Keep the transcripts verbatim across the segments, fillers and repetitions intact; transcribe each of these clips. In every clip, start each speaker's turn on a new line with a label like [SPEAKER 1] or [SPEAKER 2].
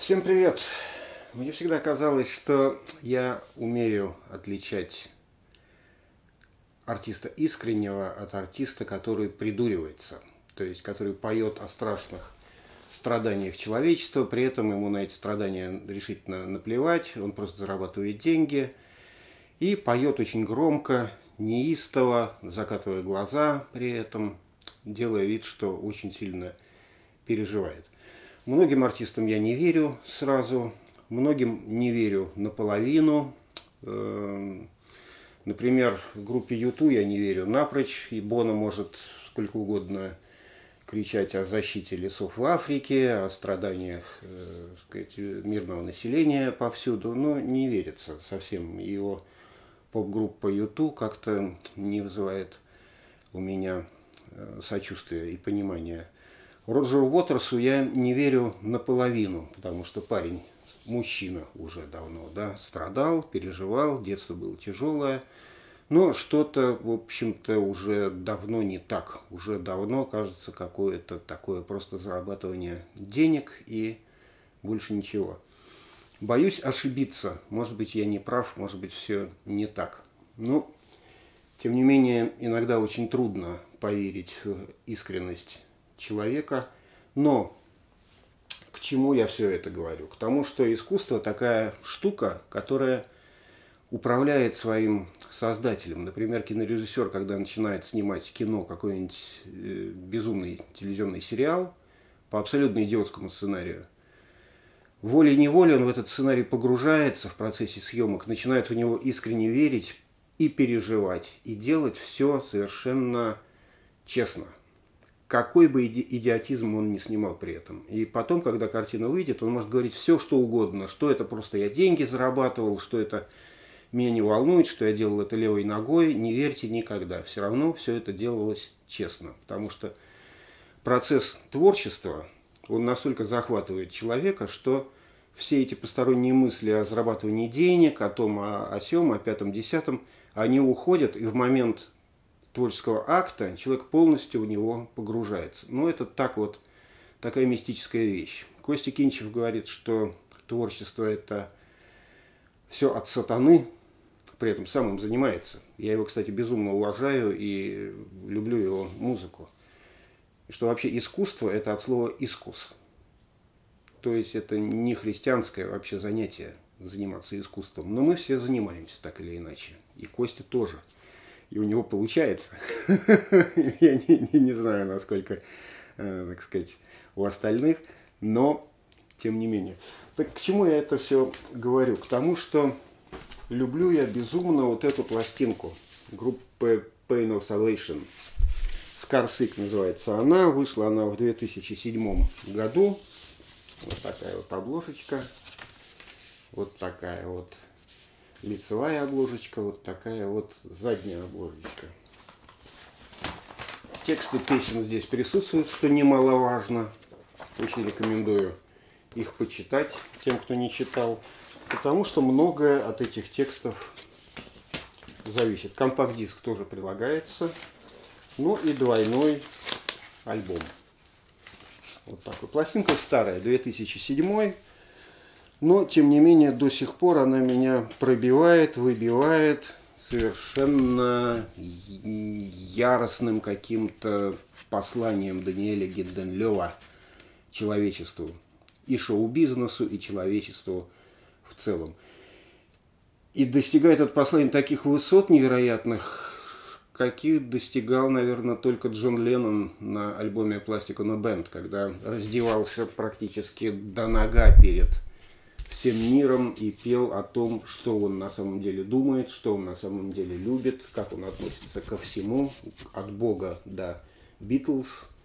[SPEAKER 1] Всем привет! Мне всегда казалось, что я умею отличать артиста искреннего от артиста, который придуривается, то есть который поет о страшных страданиях человечества, при этом ему на эти страдания решительно наплевать, он просто зарабатывает деньги и поет очень громко, неистово, закатывая глаза при этом, делая вид, что очень сильно переживает. Многим артистам я не верю сразу, многим не верю наполовину. Например, в группе юту я не верю напрочь, и Боно может сколько угодно кричать о защите лесов в Африке, о страданиях э, сказать, мирного населения повсюду, но не верится совсем. Его поп-группа юту как-то не вызывает у меня сочувствия и понимания. Роджеру Уотерсу я не верю наполовину, потому что парень, мужчина уже давно, да, страдал, переживал, детство было тяжелое, но что-то, в общем-то, уже давно не так. Уже давно, кажется, какое-то такое просто зарабатывание денег и больше ничего. Боюсь ошибиться. Может быть, я не прав, может быть, все не так. Но, тем не менее, иногда очень трудно поверить в искренность человека. Но к чему я все это говорю? К тому, что искусство такая штука, которая управляет своим создателем. Например, кинорежиссер, когда начинает снимать кино, какой-нибудь безумный телевизионный сериал по абсолютно идиотскому сценарию, волей-неволей он в этот сценарий погружается в процессе съемок, начинает в него искренне верить и переживать, и делать все совершенно честно. Какой бы идиотизм он ни снимал при этом. И потом, когда картина выйдет, он может говорить все, что угодно, что это просто я деньги зарабатывал, что это меня не волнует, что я делал это левой ногой. Не верьте никогда. Все равно все это делалось честно. Потому что процесс творчества, он настолько захватывает человека, что все эти посторонние мысли о зарабатывании денег, о том, о, о сём, о пятом, десятом, они уходят, и в момент творческого акта человек полностью в него погружается. Ну, это так вот, такая мистическая вещь. Костя Кинчев говорит, что творчество – это все от сатаны, при этом сам им занимается. Я его, кстати, безумно уважаю и люблю его музыку. И что вообще искусство – это от слова «искус». То есть это не христианское вообще занятие заниматься искусством. Но мы все занимаемся так или иначе. И Костя тоже. И у него получается. Я не, не, не знаю, насколько, э, так сказать, у остальных, но тем не менее. Так к чему я это все говорю? К тому, что люблю я безумно вот эту пластинку группы Pain of Salvation. Scar Sick называется она. Вышла она в две тысячи седьмом году. Вот такая вот обложечка. Вот такая вот лицевая обложечка, вот такая вот задняя обложечка. Тексты песен здесь присутствуют, что немаловажно. Очень рекомендую их почитать тем, кто не читал, потому что многое от этих текстов зависит. Компакт-диск тоже прилагается, ну и двойной альбом. Вот такой. Пластинка старая, две тысячи седьмой. Но, тем не менее, до сих пор она меня пробивает, выбивает совершенно яростным каким-то посланием Даниэля Гидденлёва человечеству. И шоу-бизнесу, и человечеству в целом. И достигает это послание таких высот невероятных, каких достигал, наверное, только Джон Леннон на альбоме Plastic Ono Band, когда раздевался практически до нога перед всем миром и пел о том, что он на самом деле думает, что он на самом деле любит, как он относится ко всему, от Бога до Битлз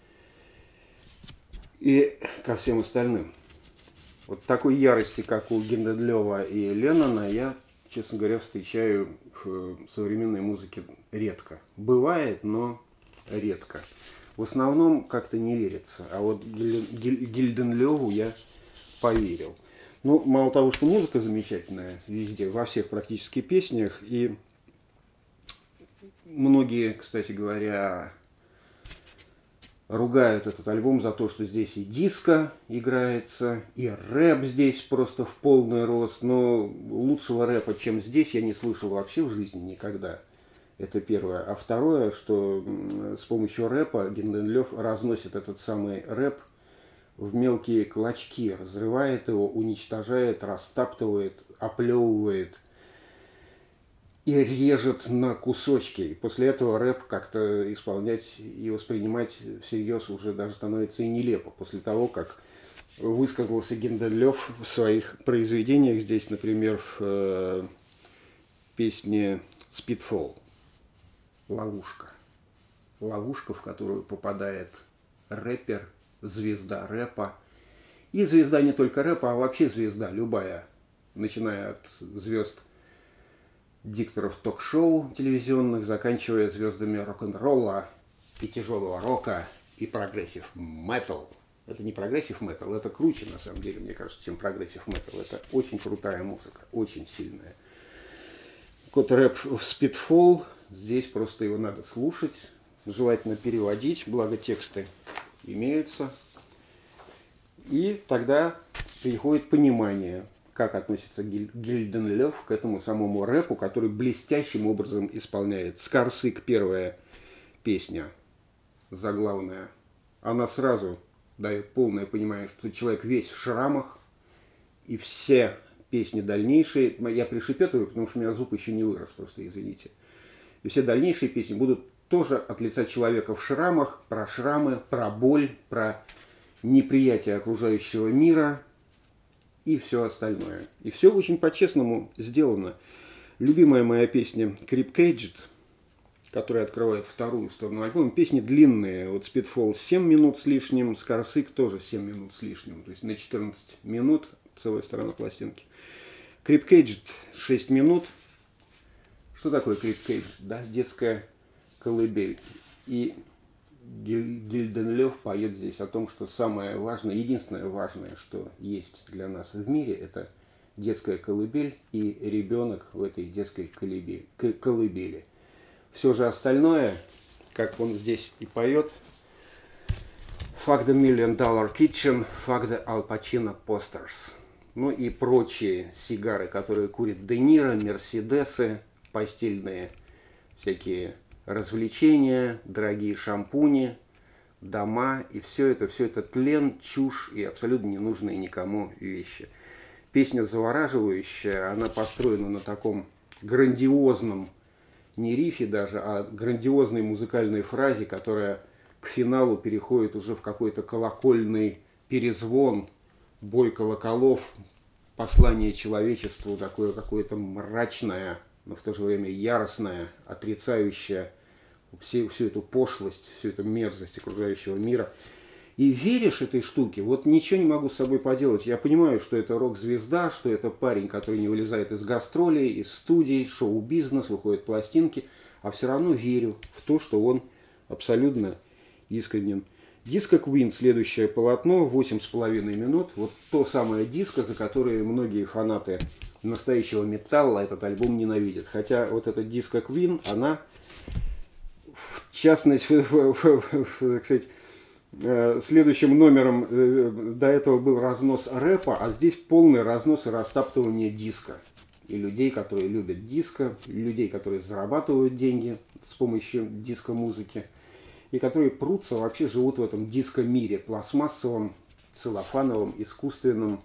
[SPEAKER 1] и ко всем остальным. Вот такой ярости, как у Гидденлёва и Леннона, я, честно говоря, встречаю в современной музыке редко. Бывает, но редко. В основном как-то не верится. А вот Гидденлёву я поверил. Ну, мало того, что музыка замечательная везде, во всех практически песнях, и многие, кстати говоря, ругают этот альбом за то, что здесь и диско играется, и рэп здесь просто в полный рост. Но лучшего рэпа, чем здесь, я не слышал вообще в жизни никогда. Это первое. А второе, что с помощью рэпа Гинденлёв разносит этот самый рэп в мелкие клочки, разрывает его, уничтожает, растаптывает, оплевывает и режет на кусочки. И после этого рэп как-то исполнять и воспринимать всерьез уже даже становится и нелепо. После того, как высказался Гинденлёв в своих произведениях, здесь, например, в э, песне «Speedfall». Ловушка. Ловушка, в которую попадает рэпер, звезда рэпа. И звезда не только рэпа, а вообще звезда любая. Начиная от звезд дикторов ток-шоу телевизионных, заканчивая звездами рок-н-ролла и тяжелого рока и прогрессив метал. Это не прогрессив метал, это круче на самом деле, мне кажется, чем прогрессив метал. Это очень крутая музыка, очень сильная. Кот рэп в Speedfall. Здесь просто его надо слушать, желательно переводить, благо тексты имеются. И тогда приходит понимание, как относится Гинденлёв к этому самому рэпу, который блестящим образом исполняет. «Скарсык» первая песня, заглавная, она сразу дает полное понимание, что человек весь в шрамах, и все песни дальнейшие, я пришепетываю, потому что у меня зуб еще не вырос, просто извините. И все дальнейшие песни будут тоже от лица человека в шрамах, про шрамы, про боль, про неприятие окружающего мира и все остальное. И все очень по-честному сделано. Любимая моя песня «Crip Caged», которая открывает вторую сторону альбома, песни длинные. Вот «Speedfall» семь минут с лишним, «Скарсык» тоже семь минут с лишним. То есть на четырнадцать минут целая сторона пластинки. «Crip Caged» шесть минут. Что такое Crip Caged? Да, детская колыбель. И Гинденлёв поет здесь о том, что самое важное, единственное важное, что есть для нас в мире, это детская колыбель и ребенок в этой детской колыбели. колыбели. Все же остальное, как он здесь и поет, «Fuck the Million Dollar Kitchen, fuck the Al Pacino posters». Ну и прочие сигары, которые курит Де Ниро, мерседесы, постельные всякие развлечения, дорогие шампуни, дома, и все это, все это тлен, чушь и абсолютно ненужные никому вещи. Песня завораживающая, она построена на таком грандиозном, не рифе даже, а грандиозной музыкальной фразе, которая к финалу переходит уже в какой-то колокольный перезвон, бой колоколов, послание человечеству, такое какое-то мрачное, но в то же время яростное, отрицающее всю, всю эту пошлость, всю эту мерзость окружающего мира. И веришь этой штуке, вот ничего не могу с собой поделать. Я понимаю, что это рок-звезда, что это парень, который не вылезает из гастролей, из студий, шоу-бизнес, выходят пластинки, а все равно верю в то, что он абсолютно искренен. Диско Queen, следующее полотно, восемь с половиной минут. Вот то самое диско, за которое многие фанаты настоящего металла этот альбом ненавидят. Хотя вот эта диско Queen, она, в частности, так сказать, следующим номером до этого был разнос рэпа, а здесь полный разнос и растаптывание диска. И людей, которые любят диско, людей, которые зарабатывают деньги с помощью диско-музыки, и которые прутся, вообще живут в этом диско-мире, пластмассовом, целлофановом, искусственном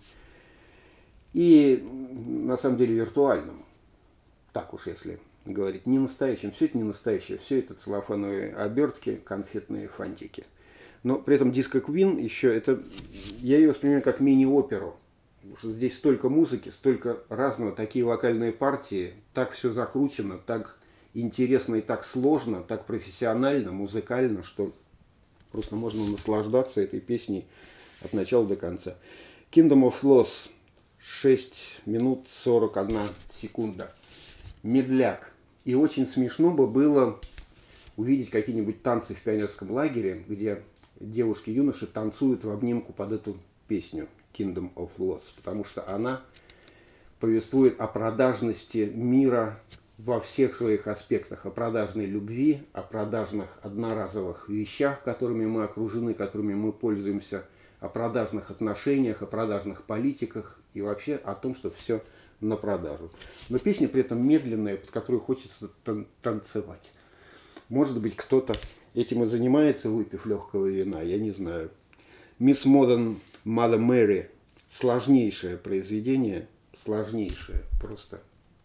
[SPEAKER 1] и, на самом деле, виртуальном. Так уж, если говорить, не настоящем. Все это не настоящее, все это целлофановые обертки, конфетные фантики. Но при этом диско Queen еще, это, я ее воспринимаю как мини-оперу. Потому что здесь столько музыки, столько разного, такие вокальные партии, так все закручено, так интересно и так сложно, так профессионально, музыкально, что просто можно наслаждаться этой песней от начала до конца. Kingdom of Loss, шесть минут сорок одна секунда. Медляк. И очень смешно бы было увидеть какие-нибудь танцы в пионерском лагере, где девушки-юноши танцуют в обнимку под эту песню Kingdom of Loss, потому что она повествует о продажности мира во всех своих аспектах: о продажной любви, о продажных одноразовых вещах, которыми мы окружены, которыми мы пользуемся, о продажных отношениях, о продажных политиках и вообще о том, что все на продажу. Но песня при этом медленная, под которую хочется тан- танцевать. Может быть, кто-то этим и занимается, выпив легкого вина, я не знаю. Мисс Модерн Mother Mary – сложнейшее произведение, сложнейшее просто.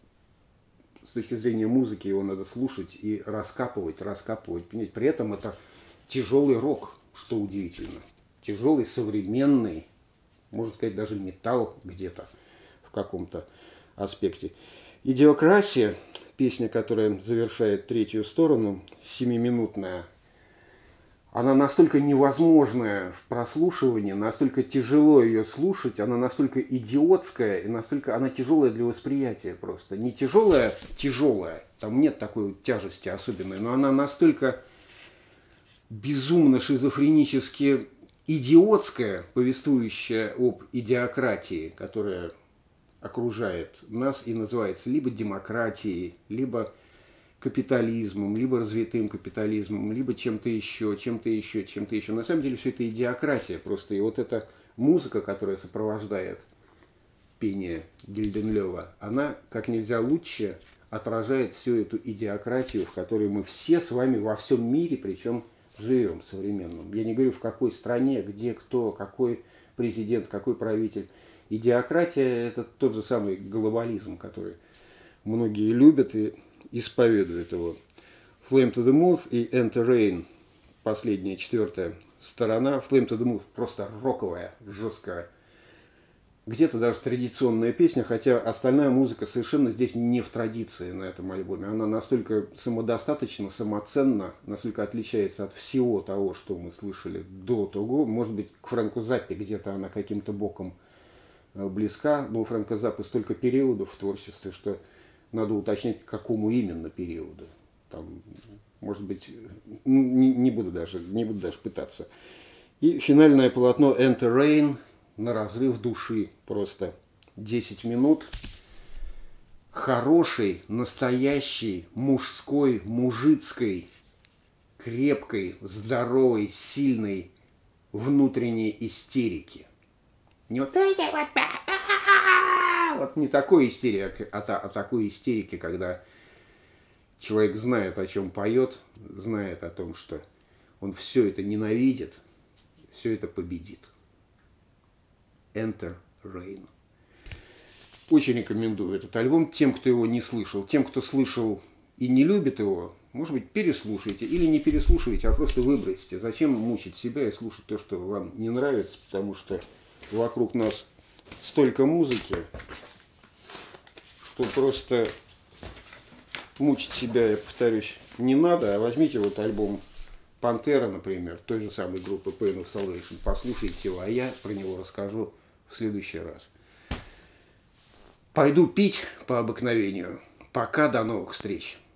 [SPEAKER 1] С точки зрения музыки его надо слушать и раскапывать, раскапывать. Понимаете? При этом это тяжелый рок, что удивительно. Тяжелый, современный, можно сказать, даже металл где-то в каком-то аспекте. «Идиокрасия», песня, которая завершает третью сторону, семиминутная, она настолько невозможная в прослушивании, настолько тяжело ее слушать, она настолько идиотская и настолько она тяжелая для восприятия просто. Не тяжелая, тяжелая, там нет такой тяжести особенной, но она настолько безумно шизофренически идиотская, повествующая об идиократии, которая окружает нас и называется либо демократией, либо капитализмом, либо развитым капитализмом, либо чем-то еще, чем-то еще, чем-то еще. На самом деле все это идиократия просто. И вот эта музыка, которая сопровождает пение Гильденлёва, она как нельзя лучше отражает всю эту идиократию, в которой мы все с вами во всем мире, причем живем современном. Я не говорю, в какой стране, где кто, какой президент, какой правитель. Идиократия – это тот же самый глобализм, который многие любят и исповедуют его. Flame to the Moth и Enter Rain, последняя, четвертая сторона. Flame to the Moth просто роковая, жесткая. Где-то даже традиционная песня, хотя остальная музыка совершенно здесь не в традиции на этом альбоме. Она настолько самодостаточна, самоценна, настолько отличается от всего того, что мы слышали до того. Может быть, к Фрэнку Заппе где-то она каким-то боком близка, но у Фрэнка Заппы столько периодов в творчестве, что надо уточнять, к какому именно периоду. Там, может быть, не, не, буду даже, не буду даже пытаться. И финальное полотно Enter Rain на разрыв души. Просто десять минут хорошей, настоящей, мужской, мужицкой, крепкой, здоровой, сильной внутренней истерики. Не вот это вот, вот не такой истерики, а, та, а такой истерики, когда человек знает, о чем поет, знает о том, что он все это ненавидит, все это победит. Enter Rain. Очень рекомендую этот альбом тем, кто его не слышал. Тем, кто слышал и не любит его, может быть, переслушайте. Или не переслушивайте, а просто выбросьте. Зачем мучить себя и слушать то, что вам не нравится, потому что вокруг нас столько музыки, что просто мучить себя, я повторюсь, не надо. А возьмите вот альбом Пантера, например, той же самой группы Pain of Salvation, послушайте его, а я про него расскажу в следующий раз. Пойду пить по обыкновению. Пока, до новых встреч.